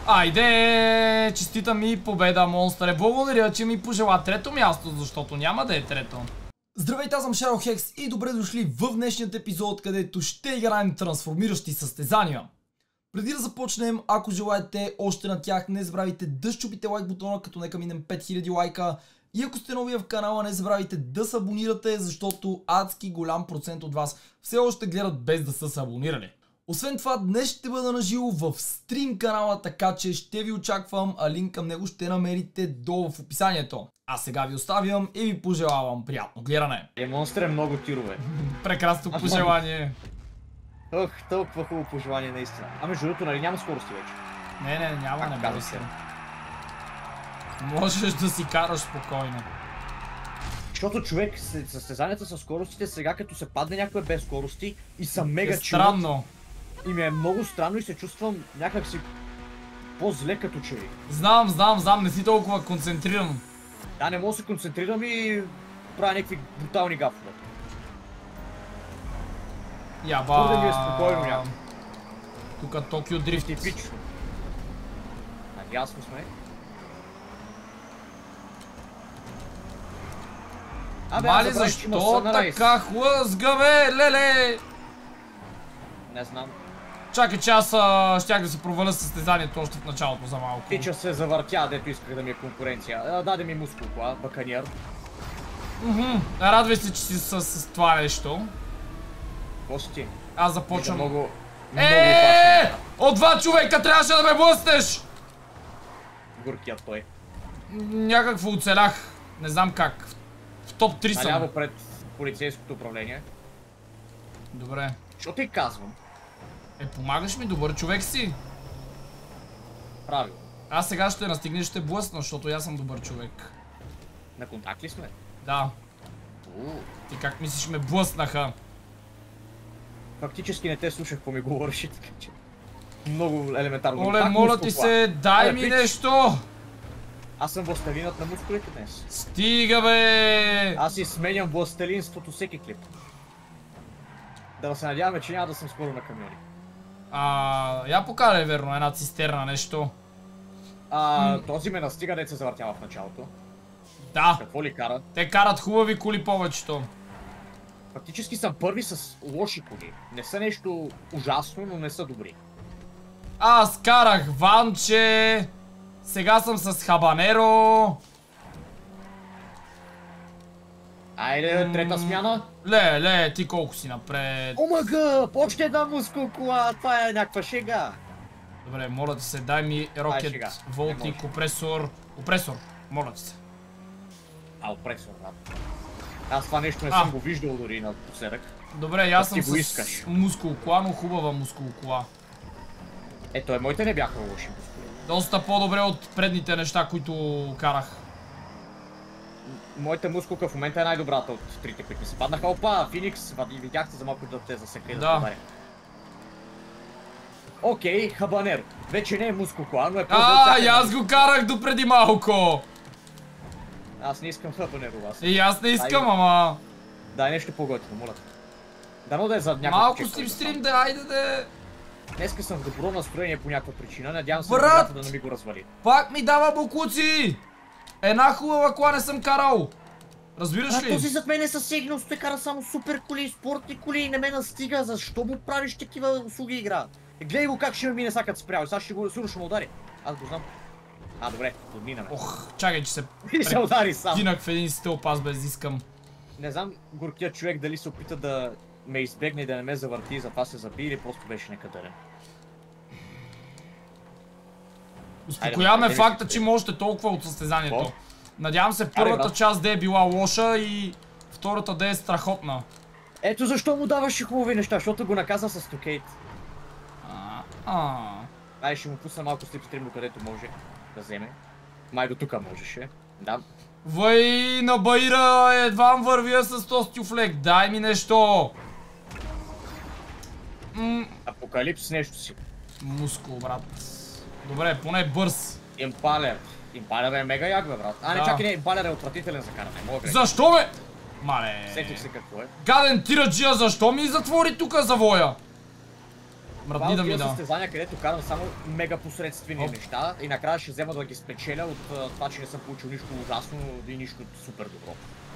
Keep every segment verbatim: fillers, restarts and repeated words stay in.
Айде! Честита ми победа, монстър. Благодаря, че ми пожела трето място, защото няма да е трето. Здравейте, аз съм Шаро Хекс и добре дошли в днешният епизод, където ще играем трансформиращи състезания. Преди да започнем, ако желаете още на тях, не забравяйте да щупите лайк бутона, като нека минем пет хиляди лайка. И ако сте новия в канала, не забравяйте да се абонирате, защото адски голям процент от вас все още гледат без да са се абонирали. Освен това, днес ще бъда наживо в стрим канала, така че ще ви очаквам, а линк към него ще намерите долу в описанието. А сега ви оставям и ви пожелавам приятно гледане. Е, монстър е много тирове. Прекрасно пожелание. Ох, толкова хубаво пожелание наистина. А между другото, нали няма скорости вече? Не, не, няма, как не може се. Можеш да си караш спокойно. Защото човек, състезанията с скоростите сега като се падне някаква без скорости и са мега е чудо. странно. И ми е много странно и се чувствам някак си по-зле като че ли. Знам, знам, знам, не си толкова концентриран. Да, не мога да се концентрирам и правя някакви брутални гафове. Яба. Твърде ми е спокойно някакво. Тук Токио дрифт. Типично. А, ясно сме. Абе, Мали, защо така хлъзга, бе, леле? Не знам. Чакай, че аз а, щях да се проваля състезанието още в началото за малко. Тича се завъртя, дето исках да ми е конкуренция. А, даде ми мускулка, баканиер. Мхм, радвай се, че си с, с това нещо. Какво си ти? Аз започвам. Много, много Еее! От два човека трябваше да ме блъснеш! Горкият той. Някакво оцелях. Не знам как. В топ три съм. Наляво пред полицейското управление. Добре. Що ти казвам? Е, помагаш ми, добър човек си. Правилно. Аз сега ще настигнеш, ще блъсна, защото аз съм добър човек. На контакт ли сме? Да. Уу. Ти как мислиш ме блъснаха? Фактически не те слушах какво ми говориш, така че... Много елементарно. Оле, Пак моля мускул ти план. се, дай Абе, ми пич. нещо! Аз съм властелинът на мускулите днес. Стига, бе! Аз си сменям властелинството всеки клип. Да се надяваме, че няма да съм скоро на камиони. А, я покарай, верно, една цистерна, нещо. А, М. този ме настига, дет се завъртява в началото. Да, Какво ли кара? те карат хубави коли повечето. Фактически съм първи с лоши коли. Не са нещо ужасно, но не са добри. Аз карах ванче. Сега съм с хабанеро. Айде, трета смяна. Ле, ле, ти колко си напред? Омага, още една мускул кола, това е някаква шега. Добре, моля ти се, дай ми сега. рокет, Не волтник, може. компресор. Компресор, моля ти се. А, опресор, да. Аз това нещо не А. съм го виждал дори напоследък. Добре, и аз ти съм го с искаш. мускул кола, но хубава мускул кола. Ето е, моите не бяха лоши мускули. Доста по-добре от предните неща, които карах. Моята мускулка в момента е най-добрата от трите, които ми се паднаха. Опа, Феникс, и видяхте за малко да те засекли да Да. ударя. Окей, хабанер. Вече не е мускул кола, но е по-добре. А, и аз го карах допреди малко. Аз не искам хабанер у вас. И аз не искам, Дай. ама... Дай нещо по-готино, моля. Дано да е за някакъв Малко чек, си в да стрим, стане. да, айде да... Днеска съм в добро настроение по някаква причина. Надявам се Брат! водата да не ми го развали. Пак ми дава буклуци! Една хубава кола не съм карал! Разбираш А ли? този зад мен е със сигнал, той кара само супер коли, спортни коли и не ме настига. Защо му правиш такива услуги игра? Е, гледай го как ще ме мине сега като спрял. Сега ще го сигурно ще ме удари. Аз го знам. А, добре, подминаме. Ох, чакай, че се И се удари сам. кинах в един стълб, аз без искам. Не знам горкият човек дали се опита да ме избегне и да не ме завърти и затова се заби или просто беше некадърен. Успокояваме Айде, факта, айде, че има още толкова от състезанието. Какво? Надявам се първата брат. част да е била лоша и втората да е страхотна. Ето защо му даваше хубави неща, защото го наказа с Токейт. А, а. Ай, ще му пусна малко слипстрим, до където може да вземе. Май до тука можеше. Да. Вай, на Баира, едва вървя с този тюфлек, дай ми нещо! М, Апокалипс нещо си. мускул, брат. Добре, поне бърз. Импалер. Импалер е мега як, бе, брат. А, не, Да. чакай, не, Импалер е отвратителен за каране. Мога грех. Защо бе? Мале. Сетих се какво е. Гаден тираджия, защо ми затвори тука завоя? Мръдни да ми да. състезания, където карам само мега посредствени неща и накрая ще взема да ги спечеля от uh, това, че не съм получил нищо ужасно и нищо супер добро.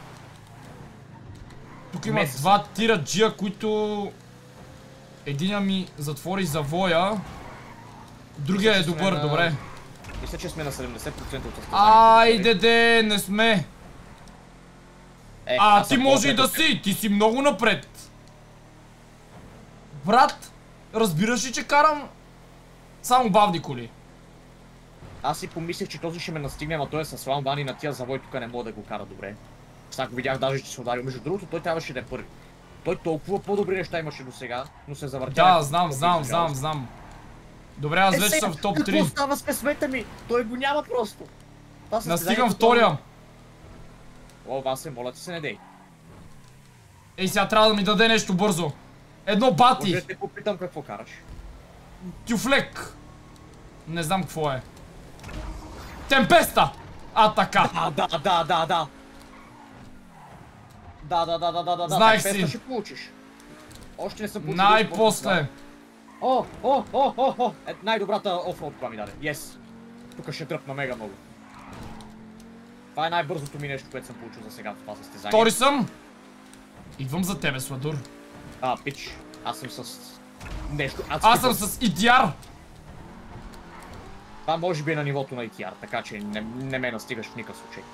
Тук има Месец. два тира джия, които единия ми затвори завоя, другия е добър, на... добре. Мисля, че сме на седемдесет процента от състезанието. Айде де, не сме. Е, а ти може и да си, ти си много напред. Брат, разбираш ли, че карам само бавни коли? Аз си помислих, че този ще ме настигне, ама той е със слам бани на тия завой, тук не мога да го кара добре. Сега видях даже, че се ударил. Между другото, той трябваше да е първи. Той толкова по-добри неща имаше до сега, но се завъртя. Да, знам, знам, знам, знам. Добре, аз вече съм в топ три. Какво става с късмета ми? Той го няма просто. Настигам втория. О, Васе, моля ти се, не дей. Ей, сега трябва да ми даде нещо бързо. Едно бати. Може да те попитам какво караш. Тюфлек. Не знам какво е. Темпеста! А, така. Да, да, да, да, да. Да, да, да, да, да, да, знаех си. Темпеста ще получиш. Още не съм получил. Най-после. О, о, о, о, о. Е, най-добрата офроуд това ми даде. Yes. Тук ще тръпна мега много. Това е най-бързото ми нещо, което съм получил за сега в това състезание. Втори съм. Идвам за тебе, Сладур. А, пич. Аз съм с... нещо адски. Аз съм с и ти ар. Това може би е на нивото на и ти ар, така че не, не ме настигаш в никакъв случай.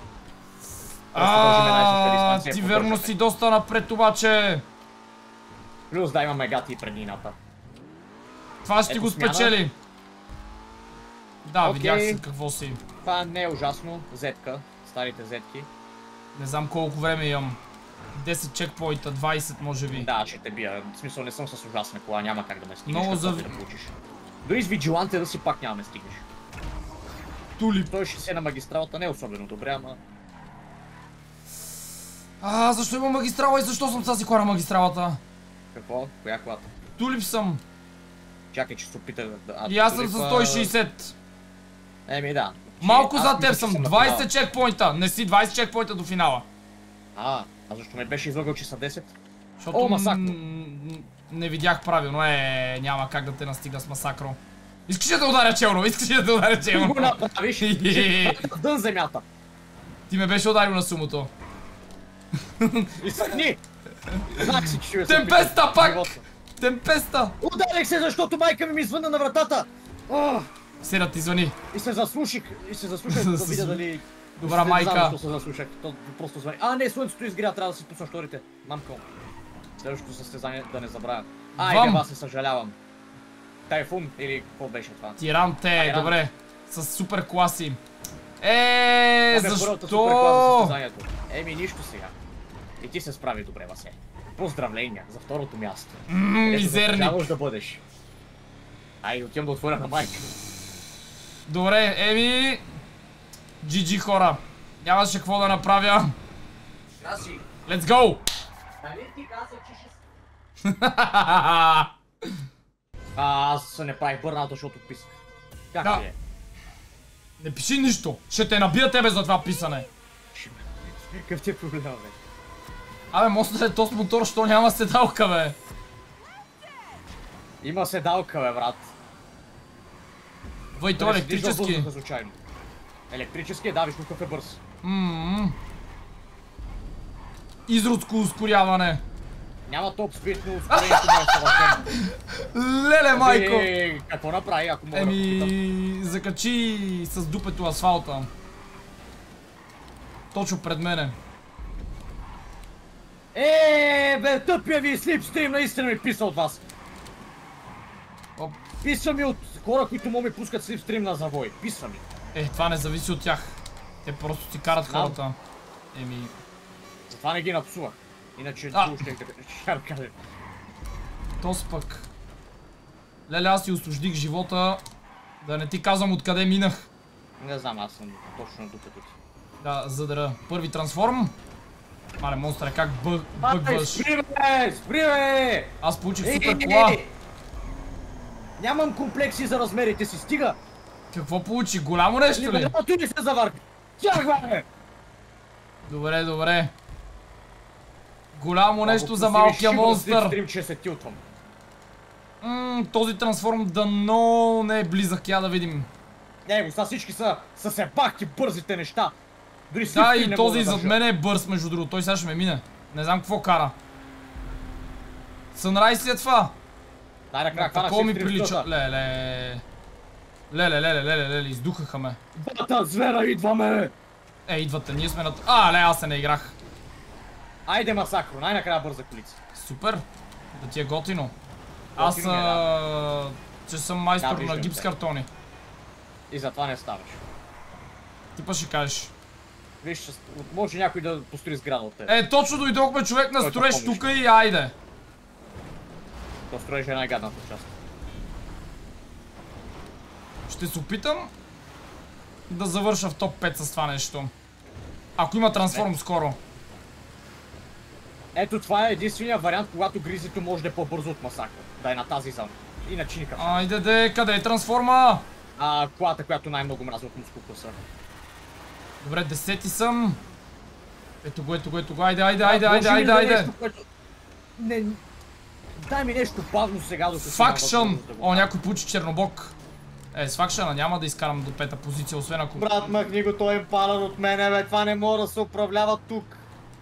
Ааа, ти верно си доста напред обаче. Плюс да имаме гати и преднината. Това ще ти го спечели. Да, видях си какво си. Това не е ужасно. Зетка. Старите зетки. Не знам колко време имам. десет чекпоинта, двайсет може би. Да, ще те бия. В смисъл не съм с ужасна кола, няма как да ме стигнеш. Много за... да получиш. Дори с Vigilante да си пак няма ме стигнеш. Тулип. Той ще се на магистралата не е особено добре, ама... А, защо има магистрала и защо съм тази кола на магистралата? Какво? Коя колата? Тулип съм. Чакай, че се опита да... А, и аз съм с сто и шейсет. Еми да. Малко зад теб съм, двайсет чекпоинта. Не си двайсет чекпоинта до финала. А, а защо ме беше излъгал, че са десет? Защото О, масакро. Не видях правилно, е, няма как да те настига с масакро. Искаш ли да ударя челно? Искаш ли да те ударя челно? Го направиш, ще дън земята. Ти ме беше ударил на сумото. Изсъхни! Знак си, че ще ме се Темпеста пак! Темпеста! Ударих се, защото майка ми ми звънна на вратата! Седа ти звъни. И се заслуших, и се заслушах да видя дали... Добра майка. Не знам, се заслушах, то просто звъни. А, не, слънцето изгря, трябва да си пусна шторите. Мамко. Следващото състезание да не забравя. Айде, аз се съжалявам. Тайфун или какво беше това? Тиранте, добре. С супер класи. Еее, защо? Еми, нищо сега. И ти се справи добре, Васе. Поздравления за второто място. Мизерник. Трябваш да бъдеш. Ай, отивам да отворя на майка. Добре, еми... джи джи хора. Нямаше какво да направя. Краси. Let's go! Нали ти казах, че ще... А, аз се не правих бърната, защото писах. Как да. е? Не пиши нищо. Ще те набия тебе за това писане. Какъв ти е проблем, бе? Абе, може да е този мотор, що няма седалка, бе. Има седалка, бе, брат. Въй, то електрически. Електрически, да, виж какъв е бърз. Ммм. Изродско ускоряване. Няма топ спид, но ускорението не е съвършено. Леле, майко! Е, какво направи, ако мога Еми, да попитам? закачи с дупето асфалта. Точно пред мене. Еее, бе, тъпия ви слипстрим наистина ми писа от вас. Оп. Писва ми от хора, които му ми пускат слипстрим на завой. Писва ми. Е, това не зависи от тях. Те просто си карат Знам. хората. Еми... Затова не ги напсувах. Иначе А. ще да кажа. Тос пък. Леле, аз си усложних живота. Да не ти казвам откъде минах. Не знам, аз съм точно на дупето ти. Да, задра. Първи трансформ. Мале, монстре, как бъг, бъгваш. Спри, бе! Спри, бе! Аз получих Ей, супер ей, кола. ей! Нямам комплекси за размерите си, стига! Какво получи? Голямо нещо ли? Либералното ли се завърка? Чак, бе! Добре, добре. Голямо нещо за малкия монстър. Стрим, че се тилтвам. Ммм, този трансформ дано не е близък, я да видим. Не, го, са всички са, са се бахти бързите неща. Дори Да, и този зад мен е бърз, между другото. Той сега ще ме мине. Не знам какво кара. Сънрайз ли е това? Дай накрая, хвана Такова ми си прилича. Леле. Леле, леле, леле, леле, издухаха ме. Двата звера идваме! Е, идвате, ние сме на... А, ле, аз се не играх. Айде, Масакро, най-накрая бърза колица. Супер. Да ти е готино. Аз, Готино ми е, а... че съм майстор Да, на виждам гипс те. картони. И затова не ставаш. Ти па ще кажеш. Виж, ще- може някой да построи сграда от теб. Е, точно дойдохме човек на Който строеж помниш. тука и айде. То строеж е най-гадната част. Ще се опитам да завърша в топ пет с това нещо. Ако има трансформ скоро. Ето това е единствения вариант, когато гризито може да е по-бързо от Масакро. Да е на тази зона. Иначе никак. Айде де, къде е трансформа? А, колата, която най-много мразя от мускулкуса. Добре, десети съм. Ето го, ето го, ето го. Айде, айде, айде, айде, Може ли айде, да е айде. нещо, което- Не... Дай ми нещо бавно сега, докато си Факшън! имам възможност да го О, някой получи чернобок. Е, с факшъна няма да изкарам до пета позиция, освен ако... Брат, махни го, той е пален от мене, бе, това не може да се управлява тук.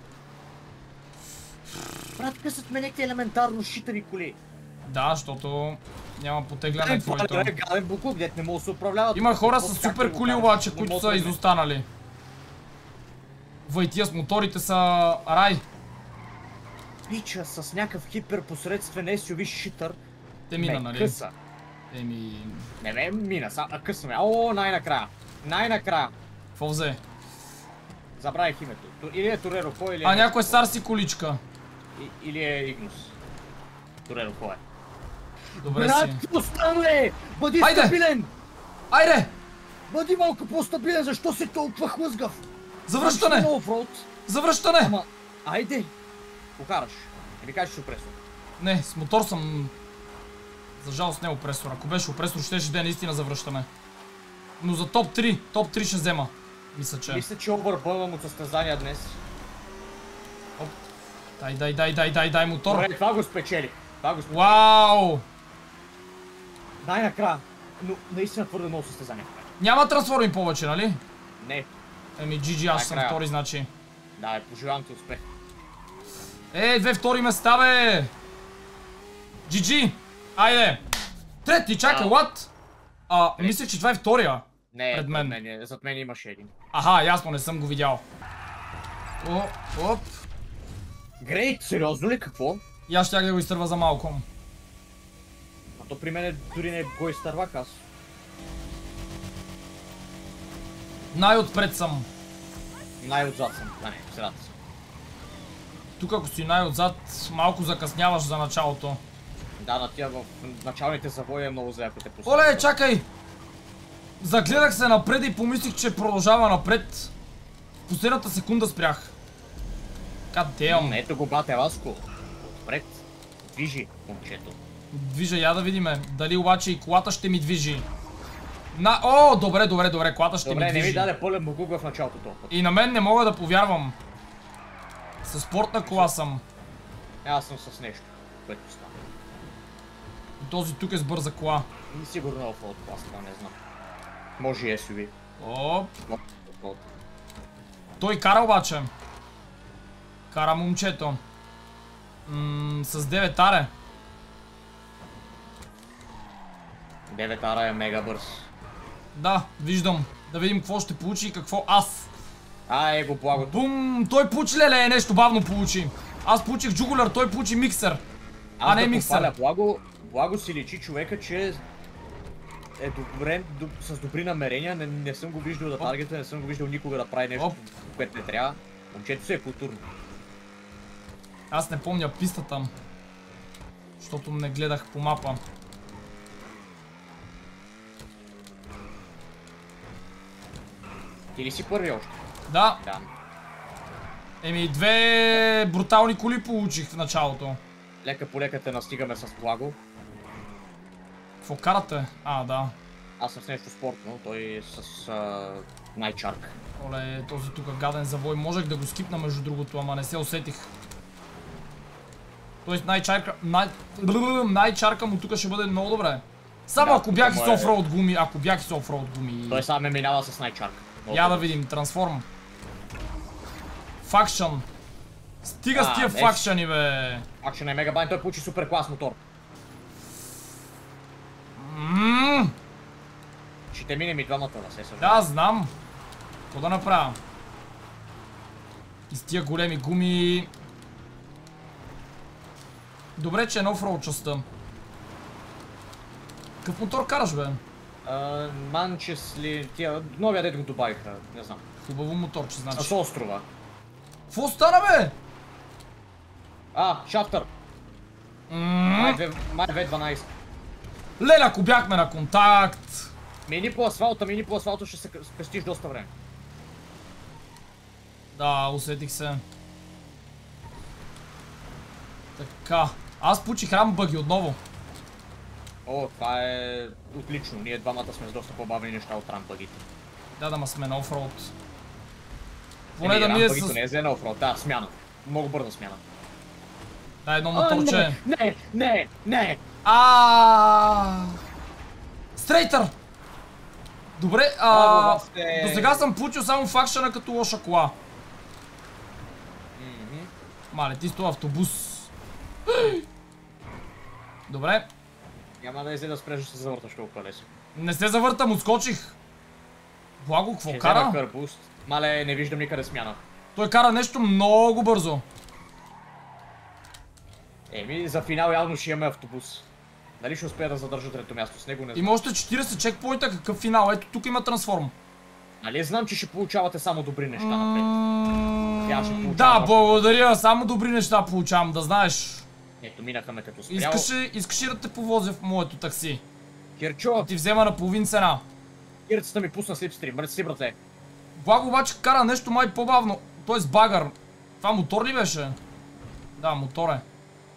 Брат, късат ме някакви елементарно шитари коли. Да, защото няма потегляне Гаден твоето. пален, гаден буклук, дет не мога да се управлява. Има тук. хора Какво с как супер да го коли кажа? обаче, Не които мога са да ме- изостанали. Вай, тия с моторите са рай. Пича с някакъв хиперпосредствен ес ю ви шитър. Те мина, ме нали? къса. Еми... Не ме мина, са, а къса ме. О, най-накрая. Най-накрая. Какво взе? Забравих името. Ту- Или е Тореро Кой, или е... А, нещо някой стар си количка. И- Или е Игнус. Тореро Кой е. Добре Брат, си. какво стана е? Бъди Хайде! стабилен! Айде! Бъди малко по-стабилен, защо си толкова хлъзгав? Завръщане! Значи, офроуд. Завръщане! Ама, айде! Покараш. Не ми кажеш, че опресор. Не, с мотор съм... За жалост не е опресор. Ако беше опресор, щеше да е наистина завръщане. Но за топ три, топ три ще взема. Мисля, че... Мисля, че обърбълвам от състезания днес. Оп. Дай, дай, дай, дай, дай, дай мотор. Добре, това го спечели. Това го спечели. Вау! Най-накрая. Но наистина твърде много състезания. Няма трансформи повече, нали? Не. Еми, джи джи, аз съм Накрая. втори, значи. Да, е, пожелавам ти успех. Е, две втори места, бе! джи джи! Айде! Трети, чакай, Ау. what? А, мисля, че това е втория. Не, Пред мен. мен, е- зад мен имаше един. Аха, ясно, не съм го видял. О, оп. Грейт, сериозно ли какво? И аз щях да го изтърва за малко. А то при мен дори не го изтървах аз. Най-отпред съм. Най-отзад съм. А, не, в средата съм. Тук ако си най-отзад, малко закъсняваш за началото. Да, на тия в началните завои е много зле, ако те пуснат. Оле, чакай! Загледах се напред и помислих, че продължава напред. В последната секунда спрях. God damn. Ето го бате Васко. Отпред. Движи, момчето. Движа, я да видиме. Дали обаче и колата ще ми движи. На... О, добре, добре, добре, колата ще Добре, ми не ми движи. даде пълен бугук в началото този път. И на мен не мога да повярвам. Със спортна кола съм. Аз съм с нещо, което става. Този тук е с бърза кола. И сигурно е офлоуд клас, това не знам. Може и ес ю ви. Оп. Но, офлоуд. Той кара обаче. Кара момчето. М, с девет аре. девет ара е мега бърз. Да, виждам. Да видим какво ще получи и какво аз. А, е го благото. Бум! Той получи леле, е нещо бавно получи. Аз получих джугулер, той получи миксер. А, не да миксер. похваля, Благо, благо си личи човека, че е добре, доб, с добри намерения. Не, не съм го виждал да таргета, не съм го виждал никога да прави нещо, Оп. което не трябва. Момчето си е културно. Аз не помня пистата. Защото не гледах по мапа. Ти ли си първи още? Да. Да. Еми, две брутални коли получих в началото. Лека по лека те настигаме с Благо. Какво карате? А, да. Аз съм с нещо спортно, той е с а, най-чарк. Оле, този тук гаден завой. Можех да го скипна между другото, ама не се усетих. Тоест най-чарка... Най... най-чарка му тук ще бъде много добре. Само Да, ако бях и тук с му е- офроуд гуми, ако бях и с офроуд гуми. Той сега ме минава с най-чарка. Много Я да добре. видим, трансформ. Факшън. Стига с А, тия днес. факшъни, бе. Акшен е мегабайн, той получи супер клас мотор. Ммм. Ще минем и двамата да се съжаля. Да, знам. Какво да направя? И с тия големи гуми... Добре, че е на офроуд частта. Какъв мотор караш, бе? Uh, Манчес ли... Тия... Новия дед го добавиха, не знам. Хубаво моторче, значи. С острова. Какво стана, бе? А, шафтър. Май две- Май две дванайсет. Леле, ако бяхме на контакт. Мини по асфалта, мини по асфалта ще се спестиш доста време. Да, усетих се. Така. Аз получих рамбъги отново. О, това е отлично. Ние двамата сме с доста по-бавни неща от рамбъгите. Да, да, ма сме на офроуд. Поне Поне да ми е рамбъгито с... не е за офроуд, да, смяна. Много бърза смяна. Да, едно А, моторче. не, не, не, не. А. Стрейтър! Добре, Браво, а... Васте. До сега съм получил само факшъна като лоша кола. Мгм. Мале, ти с този автобус. Добре, Няма да изе да спреш да се завърташ толкова лесно. не се завъртам, отскочих. Благо, какво Ще взема кара? кърбуст. Мале, не виждам никъде смяна. Той кара нещо много бързо. Еми, за финал явно ще имаме автобус. Дали ще успея да задържа трето място с него, не знам. Има още четирийсет чекпоинта, какъв финал? Ето тук има трансформ. Нали знам, че ще получавате само добри неща напред. Тя ще получава Да, още. благодаря, само добри неща получавам, да знаеш. Ето, минаха ме като спрял. Искаш ли, искаш ли да те повозя в моето такси? Кирчо, Ти взема на половин цена. кирцата ми пусна слипстрим. Мърси, братле. Благо обаче кара нещо май по-бавно. Той с багър. Това мотор ли беше? Да, мотор е.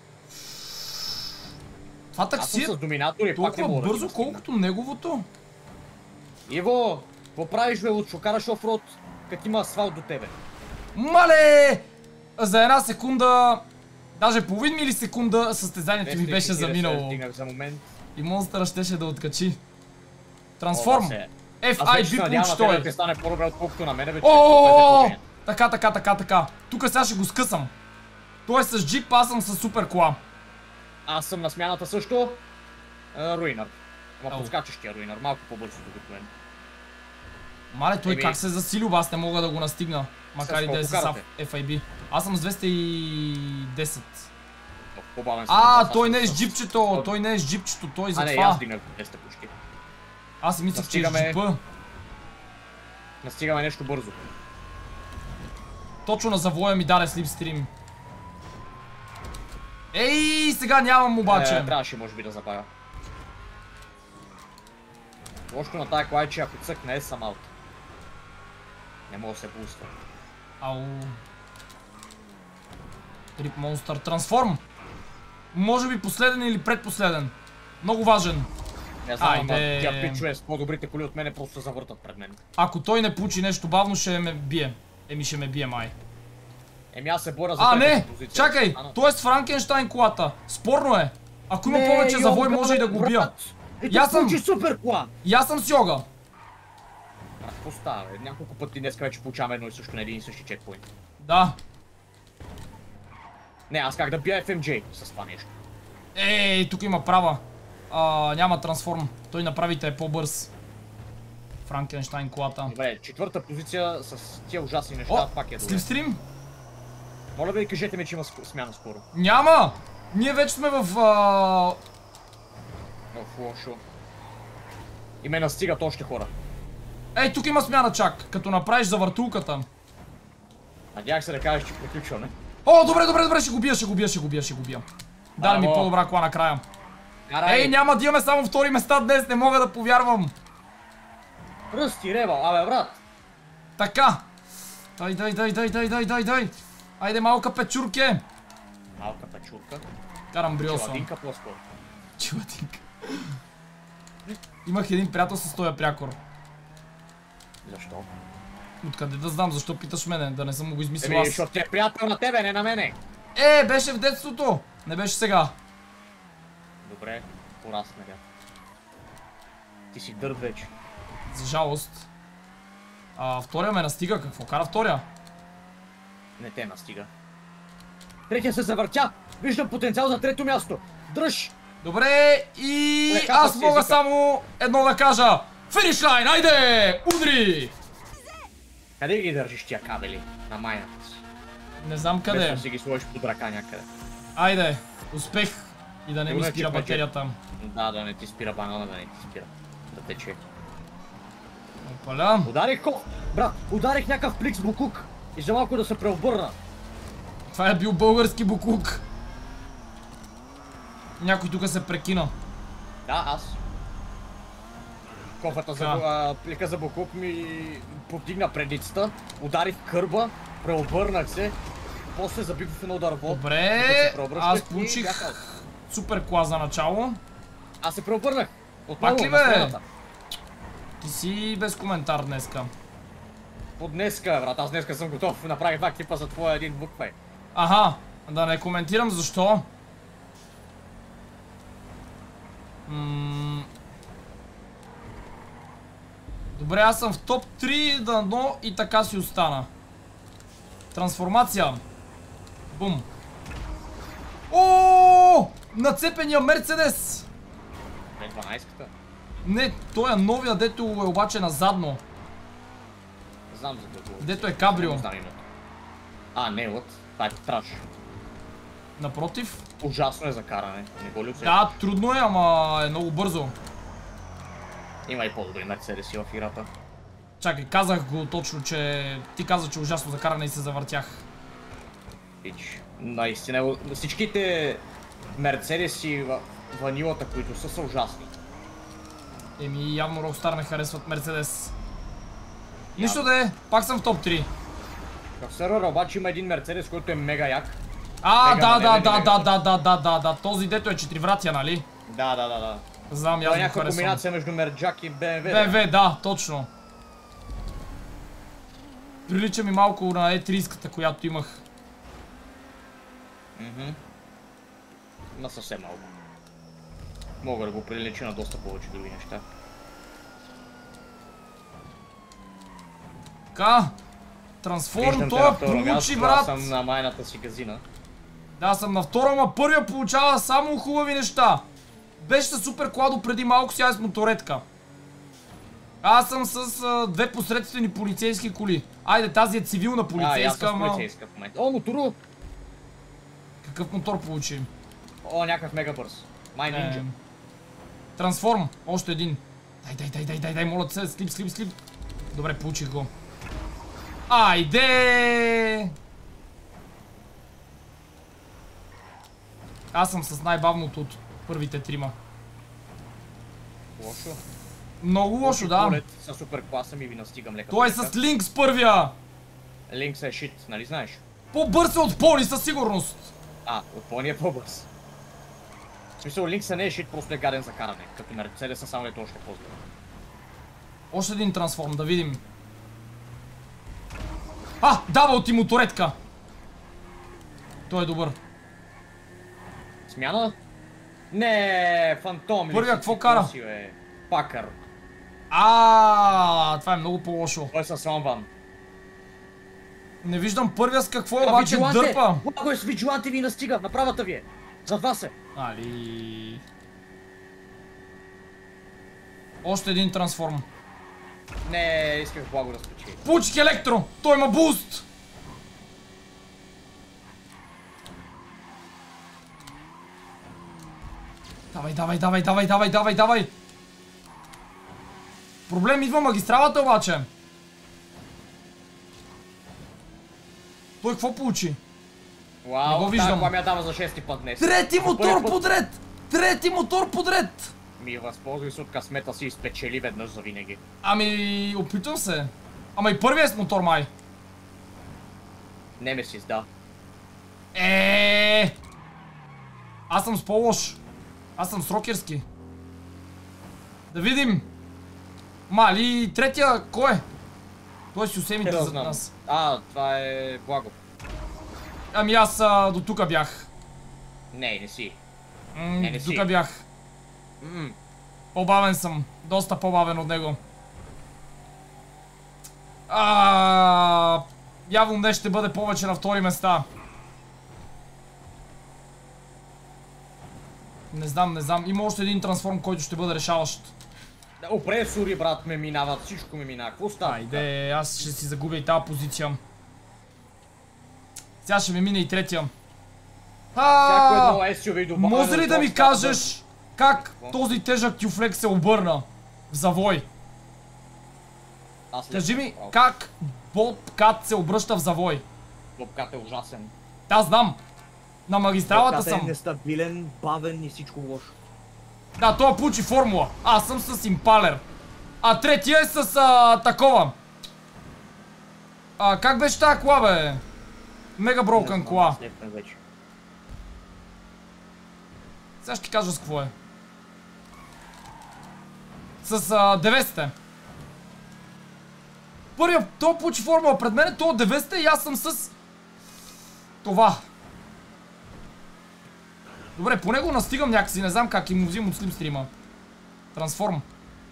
Това Аз съм такси е с доминатори, пак не толкова мога да ги бързо, настигна. колкото неговото. Иво, какво правиш, бе, Лучо? Караш офроуд, как има асфалт до тебе. Мале! За една секунда, даже половин милисекунда, състезанието ми беше двеста и четиридесет заминало. Стигнах за момент. И монстъра щеше да откачи. Трансформ! О, да се. Еф Аз ай вече би се надявам на получи тебе да ти той. стане по-добре отколкото на мене, вече. О! Така, така, така, така. Тук сега ще го скъсам. Той е с джип, аз съм с супер кола. Аз съм на смяната също. А, Руинър. Ама Ау. подскачащия Руинър, малко по-бързо докато мен. Мале, той Еми- как се засилил, аз не мога да го настигна. Макар и да е колко с карате? Еф ай би. Аз съм с двеста и десет. О, по-бавен съм. А, Аз той съм не е с с- джипчето, той не е с джипчето, той А, не, затова. аз дигнах двеста почти. Аз си мислех, че е с Настигаме. джипа. Настигаме нещо бързо. Точно на завоя ми даде слипстрим. Ей, сега нямам обаче. Е, трябваше може би да забавя. Лошото на тая кола е, че ако цъкне е сам аут. Не мога да се буства. Ау. Трип монстър трансформ. Може би последен или предпоследен. Много важен. Не знам, ама Айде. тя пичове с по-добрите коли от мене просто се завъртат пред мен. Ако той не получи нещо бавно, ще ме бие. Еми ще ме бие май. Еми аз се боря за А, третата не! позиция. Чакай! А, но- Той е с Франкенщайн колата. Спорно е. Ако има Не, повече йога, завой, може и да го брат. убия. Ето Я съм- получи супер кола! И аз съм с йога. А, какво става, бе? Няколко пъти днес вече получаваме едно и също на един и същи чекпоинт. Да. Не, аз как да бия Еф Ем Джей с това нещо. Ей, тук има права. А, няма трансформ. Той направите е по-бърз. Франкенщайн колата. Добре, четвърта позиция с тия ужасни неща О, пак е добре. слипстрим? Моля ви, кажете ми, че има ск- смяна скоро. Няма! Ние вече сме в... А... В лошо. И ме настигат още хора. Ей, тук има смяна чак, като направиш завъртулката. Надях се да кажеш, че приключваме. О, добре, добре, добре, ще го бия, ще го бия, ще го бия, ще го бия. Дай ми Браво. по-добра кола накрая. Карай! Ей, няма да имаме само втори места днес, не мога да повярвам. Пръсти, ревал, абе брат! Така. Дай, дай, дай, дай, дай, дай, дай, дай. Айде, малка печурке. Малка печурка. Карам бриосо. Челадинка по-скоро. Чилатинка. Имах един приятел с този прякор. Защо? Откъде да знам, защо питаш мене, да не съм му го измислил Еми, аз. защото ти е приятел на тебе, не на мене. Е, беше в детството. Не беше сега. Добре, порасна бях. Ти си дърт вече. За жалост. А, втория ме настига. Какво кара втория? Не те настига. Третия се завъртя. Виждам потенциал за трето място. Дръж! Добре, и Леката аз си мога езика. само едно да кажа. Финиш лайн, айде! Удри! Къде ги държиш тия кабели? На майната си. Не знам къде. Къде? си ги сложиш под ръка някъде. Айде, успех. И да не ми Сигурно е спира тип мъче. батерията. Да, да не ти спира банана, да не ти спира. Да тече. Опаля. Ударих ко... Брат, ударих някакъв плик с букук. И за малко да се преобърна. Това е бил български букук. Някой тук се прекина. Да, аз. Кофата за, Да. а, плика за букук ми повдигна предицата. Ударих кърба, преобърнах се. После забих в едно дърво. Добре, докато се преобръщах аз и получих бях аут. супер клас за начало. Аз се преобърнах. Отново Пак ли на бе? сцената. Ти си без коментар днеска. От днеска, брат, аз днеска съм готов. Направих два клипа за твоя един буквай. Аха, да не коментирам защо. М... Добре, аз съм в топ три дано и така си остана. Трансформация. Бум. О! Нацепения Мерцедес! Не, дванайсетката. Не, той е новия, дето е обаче назадно. Знам за какво. Дето е кабрио. Не знам името. А, не, от. Това е траш. Напротив. Ужасно е за каране. Не го ли усещаш? Да, трудно е, ама е много бързо. Има и по-добри мерцедеси в играта. Чакай, казах го точно, че ти каза, че е ужасно за каране и се завъртях. Виж, наистина, всичките мерцедеси в ванилата, които са, са ужасни. Еми, явно Rockstar не харесват Мерцедес. Нищо да е, пак съм в топ три. В сервера обаче има един мерцедес, който е мега як. А, Мега, да, не, да, не, да, не, да, не. да, да, да, да, да, този дето е четиривратия, нали? Да, да, да, да. Знам, Това аз е го някаква харесвам. комбинация между Мерджак и БМВ. Б М В, да, точно. Прилича ми малко на Е трийсетката, която имах. Мгм. На съвсем малко. Мога да го прилича на доста повече други неща. Така. Трансформ, Виждам те той на я второ получи, място, брат. аз съм на майната си газина. Да, съм на втора, ма първия получава само хубави неща. Беше с супер кладо преди малко, сега е с моторетка. Аз съм с а, две посредствени полицейски коли. Айде, тази е цивилна А, и аз полицейска, съм ама... полицейска в момента. О, мотору! Какъв мотор получи? О, някакъв мега бърз. Май нинджа. Е, Трансформ, още един. Дай, дай, дай, дай, дай, дай, моля се, слип, слип, слип. Добре, получих го. Айде! Аз съм с най-бавното от първите трима. Лошо. Много лошо, да. Полет С супер класа ми ви настигам лека. Той е с Линкс първия. Линкс е шит, нали знаеш? По-бърз е от Пони със сигурност. А, от Пони е по-бърз. В смисъл, Линкс не е шит, просто е гаден за каране. Като Мерцедеса само е още по-зле. Още един трансформ, да видим. А, дава ти моторетка. Той е добър. Смяна? Не, фантом. ли Първия си, какво ти кара? коси, бе? Пакър. А, това е много по-лошо. Той е с Ромван. Не виждам първия с какво е, обаче дърпа. Благо е с Виджиланте ви настига, на правата ви е. Зад вас е. Али. Още един трансформ. Не, исках Благо да спечели. Получих електро! Той има буст! Давай, давай, давай, давай, давай, давай, давай! Проблем идва магистралата обаче. Той какво получи? Не го Вау, виждам. това ми я дава за шести път днес. Трети За мотор първи път подред! Трети мотор подред! Ми възползвай се от късмета си и спечели веднъж за винаги. Ами, опитвам се. Ама и първият е с мотор май. Немесис, да. Е. Аз съм с по-лош. Аз съм с рокерски. Да видим. Мали, третия, кой е? Той си усемите Не да зад знам. нас. А, това е Благо. Ами аз а, до тука бях. Не, не си. М, Не, не до си. тука бях. М. По-бавен съм. Доста по-бавен от него. А, явно днес ще бъде повече на втори места. Не знам, не знам. Има още един трансформ, който ще бъде решаващ. Опресори, брат, ме минават, всичко ме минава. Какво става? Айде, аз ще си загубя и тази позиция. Сега ще ми мине и третия. Всяко А, едно ес ю ви добавя. може ли да ми кажеш как този тежък тюфлек се обърна в завой? Кажи ми как Бобкат се обръща в завой. Бобкат е ужасен. Да, знам. На магистралата Бобкат съм. е нестабилен, бавен и всичко лошо. Да, това получи формула. Аз съм с импалер. А третия е с а, такова. А, как беше тази кола, бе? Мега броукън кола. Сега ще ти кажа с какво е. С а, деветста. Първият, то получи формула пред мен, то деветста и аз съм с това. Добре, по него настигам някакси, не знам как и му взимам от слим стрима. Трансформ.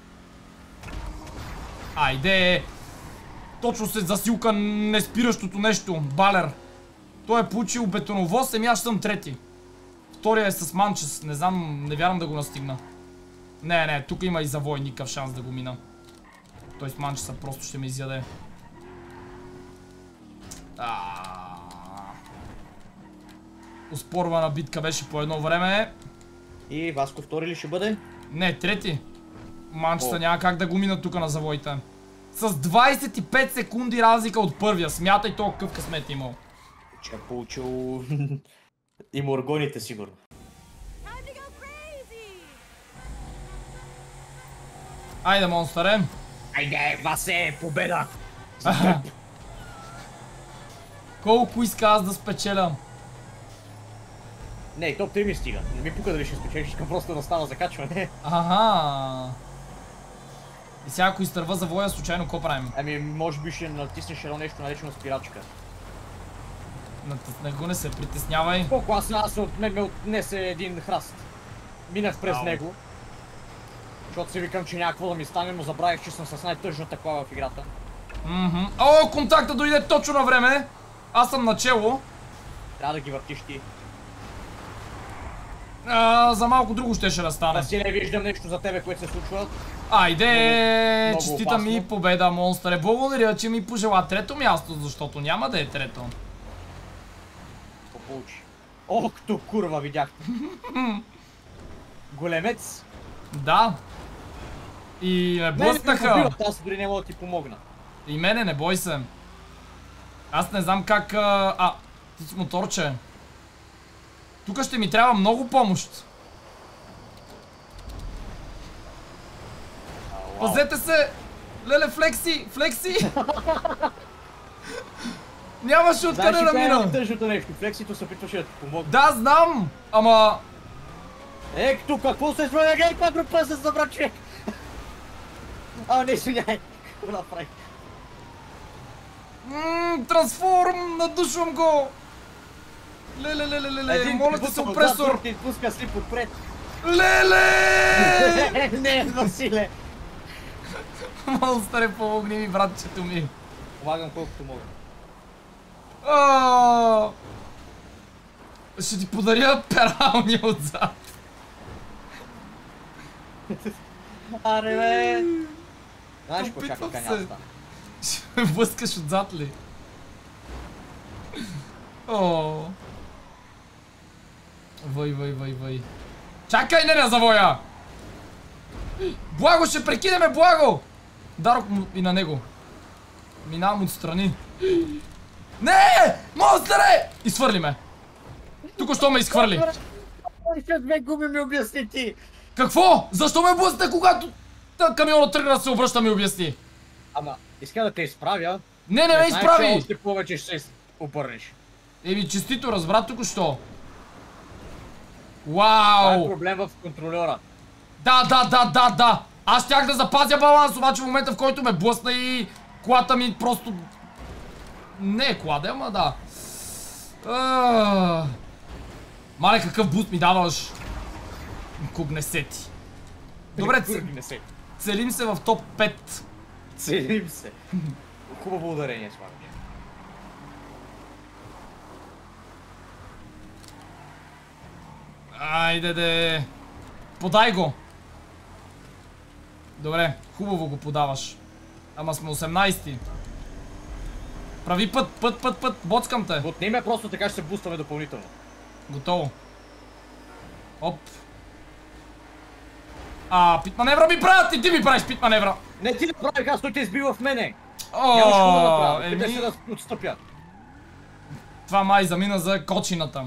Айде! Точно след засилка неспиращото нещо, балер. Той е получил бетоновоз, еми аз съм трети. Втория е с манчес, не знам, не вярвам да го настигна. Не, не, тук има и завой, никакъв шанс да го мина. Той с манчеса просто ще ме изяде. Оспорвана битка беше по едно време. И Васко втори ли ще бъде? Не, трети. Манчеса няма как да го мина тук на завоите. С двайсет и пет секунди разлика от първия. Смятай толкова къв късмет имал. Че е получил и моргоните сигурно. Айде, монстъре. Айде, Васе, победа! Колко иска аз да спечеля? Не, топ три ми стига. Не ми пука дали ще спечелиш, искам просто да става закачване. Ага. И сега ако изтърва завоя, случайно какво правим? Ами, може би ще натиснеш едно нещо наречено спирачка. Натисна го, не се притеснявай. Колко аз, аз от мен ме отнесе един храст. Минах през Ау. него. Защото си викам, че няма какво да ми стане, но забравих, че съм с най-тъжната кола в играта. Мхм. О, контакта дойде точно на време. Аз съм начело. Трябва да ги въртиш ти. А, за малко друго щеше да стане. Василе, виждам нещо за тебе, което се случва. Айде, Много- много честита опасно. ми победа, монстъре. Благодаря, че ми пожела трето място, защото няма да е трето. Какво получи? Ох, като курва видяхте. Големец. Да. И ме Не, не блъснаха. побиват, аз дори не мога да ти помогна. И мене, не бой се. Аз не знам как... А, а ти с моторче. Тук ще ми трябва много помощ. А, Пазете се! Леле, флекси! Флекси! Нямаше откъде Знаеш ли да кое е мина. тъжното нещо? Флексито се опитваше да ти помогне. Да, знам! Ама... Е, тук какво се случва? Гледай каква група се събра човек! А, не, извиняй. Какво направи? Ммм, трансформ! Надушвам го! Леле, леле, леле, моля ти се, опресор! Ти пуска слип отпред. Леле! Не, Василе. Монстъре, помогни ми, братчето ми. Помагам колкото мога. Ааа! Ще ти подаря пералния отзад. Аре, бе! Знаеш какво Опитвам чака се. канята? Ще ме блъскаш отзад ли? О. Въй, въй, въй, въй. Чакай, не на завоя! Благо, ще прекинеме, Благо! Дарок му и на него. Минавам отстрани. Не! Монстъре! Изхвърли ме. Тук що ме изхвърли. Ще две губи ми обясни ти. Какво? Защо ме блъсна, когато та камиона тръгна да се обръща, ми обясни? Ама, иска да те изправя. Не, не ме знаеш, че изправи! още повече ще се обърнеш. Еми, честито, разбра тук що. Това е Вау! проблем в контролера. Да, да, да, да, да! Аз щях да запазя баланс, обаче в момента, в който ме блъсна и колата ми просто... Не е колада, ама да. А... Мале, какъв буст ми даваш? Кугнесети. Добре, ц... целим се в топ пет. Целим се. Хубаво ударение слагаш. Айде де. Подай го. Добре, хубаво го подаваш. Ама сме осемнайсети. Прави път, път, път, път, боцкам те. Бутни ме, просто така ще се бустаме допълнително. Готово. Оп. А, пит маневра ми правят и ти ми правиш пит маневра. Не ти да правих, аз той те избива в мене. О, Нямаш какво да направя, еми... къде се да отстъпят. Това май замина за кочината.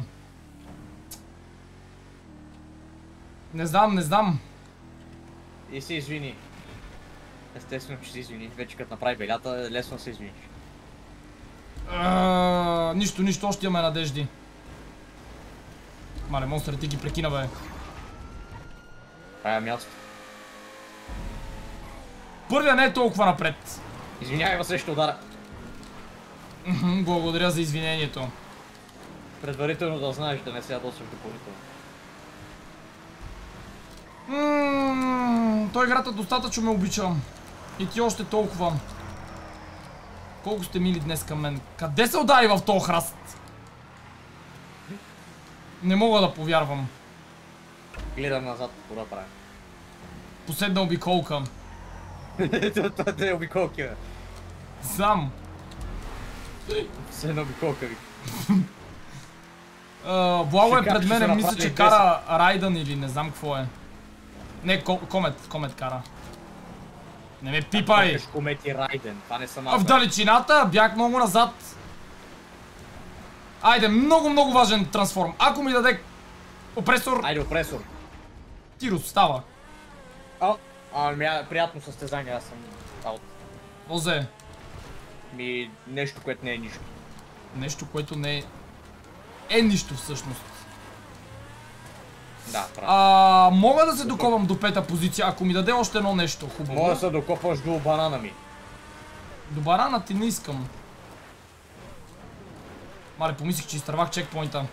Не знам, не знам. И се извини. Естествено, че се извини. Вече като направи белята, лесно се извиниш. А, нищо, нищо, още имаме надежди. Мале, монстър, ти ги прекина, бе. Правя място. Първия не е толкова напред. Извинявай, Василе, ще удара. Благодаря за извинението. Предварително да знаеш, да не се ядосваш допълнително. Ммм, той играта достатъчно ме обича. И ти още толкова. Колко сте мили днес към мен. Къде се удари в този храст? Не мога да повярвам. Гледам назад, какво да правя. Последна обиколка. Това е обиколки, бе. Знам. Последна обиколка, ви. Благо е пред мене, мисля, че кара Райдън или не знам какво е. Не, Комет, Комет кара. Не ме пипай! Комет и Райден, това не съм аз. В далечината бях много назад. Айде, много, много важен трансформ. Ако ми даде опресор... Айде, опресор. Тирус, става. О, ами приятно състезание, аз съм аут. Озе. Ми, нещо, което не е нищо. Нещо, което не е... Е нищо всъщност. Да, правда. А, мога да се докопам до пета позиция, ако ми даде още едно нещо хубаво. Мога да се докопаш до банана ми. До банана ти не искам. Мале, помислих, че изтървах чекпоинта.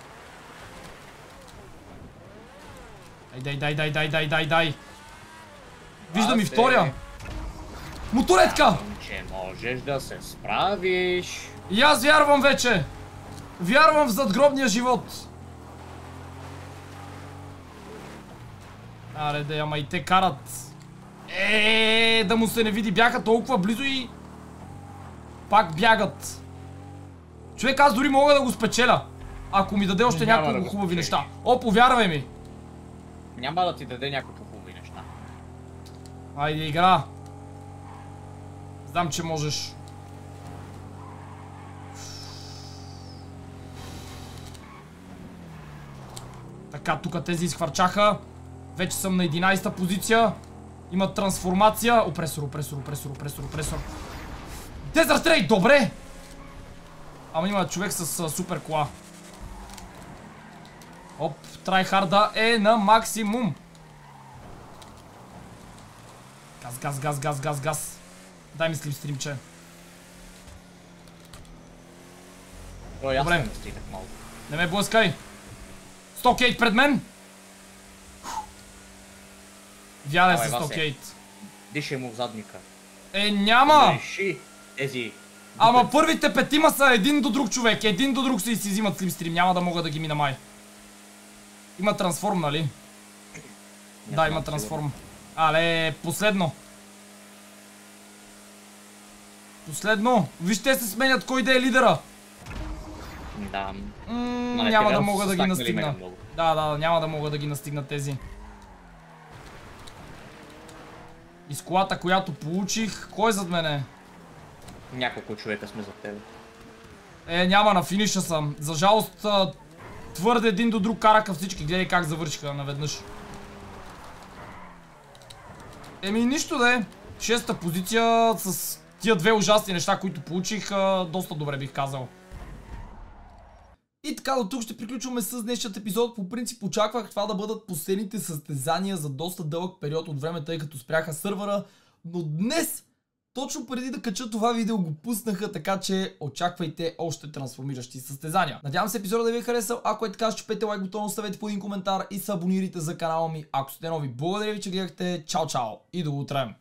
Дай, дай, дай, дай, дай, дай, дай. Виждам и втория. Моторетка! Че можеш да се справиш. И аз вярвам вече. Вярвам в задгробния живот. Аре да, ама и те карат. Еее, да му се не види, бяха толкова близо и... Пак бягат. Човек, аз дори мога да го спечеля. Ако ми даде още няколко да хубави неща. О, повярвай ми. Няма да ти даде няколко хубави неща. Айде, игра. Знам, че можеш. Така, тук тези изхвърчаха. Вече съм на единайсета позиция. Има трансформация. Опресор, опресор, опресор, опресор, опресор. Дезърт Рей, добре! Ама има човек с а, супер кола. Оп, трайхарда е на максимум. Газ, газ, газ, газ, газ, газ. Дай ми слипстримче. Добре. Не ме блъскай. сто кейт пред мен. Вяля се сто кейт. Дишай му в задника. Е, няма! Реши тези... Ама първите петима са един до друг човек. Един до друг си си взимат слипстрим. Няма да мога да ги мина май. Има трансформ, нали? Да, има трансформ. Але, последно. Последно. Вижте се сменят кой да е лидера. Да. Няма да мога да ги настигна. Да, да, няма да мога да ги настигна тези. И с колата, която получих, кой е зад мене? Няколко човека сме зад тебе. Е, няма, на финиша съм. За жалост, твърде един до друг караха всички. Гледай как завършиха наведнъж. Еми, нищо да е. Шеста позиция с тия две ужасни неща, които получих, доста добре бих казал. И така, до тук ще приключваме с днешният епизод. По принцип очаквах това да бъдат последните състезания за доста дълъг период от време, тъй като спряха сървъра. Но днес точно преди да кача това видео го пуснаха, така че очаквайте още трансформиращи състезания. Надявам се епизода да ви е харесал. Ако е така, щупете лайк бутона, оставете по един коментар и се абонирайте за канала ми, ако сте нови. Благодаря ви, че гледахте. Чао, чао и до утре!